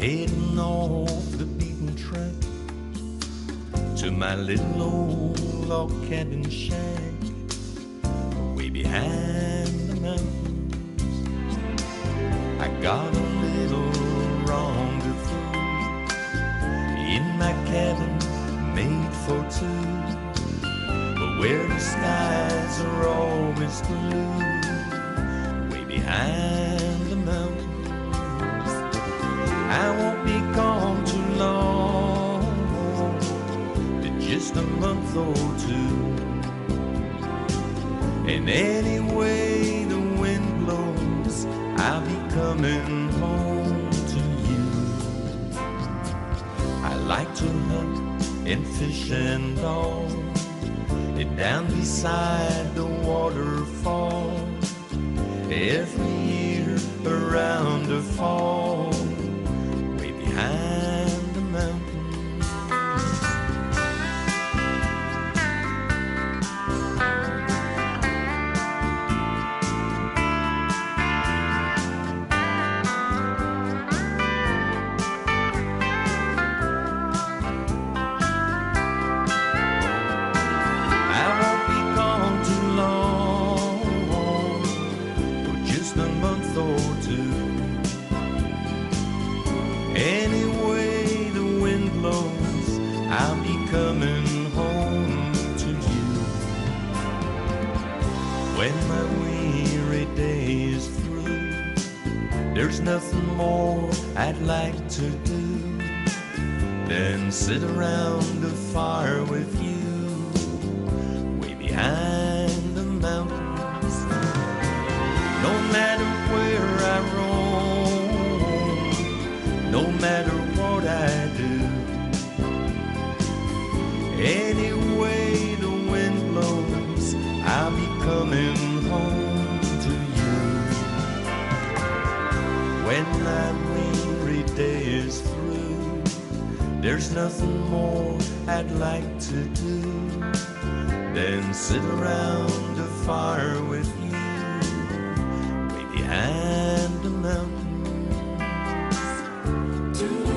heading off the beaten track to my little old log cabin shack way behind the mountains. I got a little rendezvous in my cabin made for two, but where the skies are always blue way behind the mountains. I won't be gone too long, just a month or two. And anyway the wind blows, I'll be coming home to you. I like to hunt and fish and all, and down beside the waterfall every year around the fall way behind the mountains. Anyway the wind blows, I'll be coming home to you. When my weary day is through, there's nothing more I'd like to do than sit around the fire with you way behind the mountains. No matter where I roam, no matter what I do, anyway the wind blows, I'll be coming home to you. When my weary day is through, there's nothing more I'd like to do than sit around the fire with you way behind the mountains.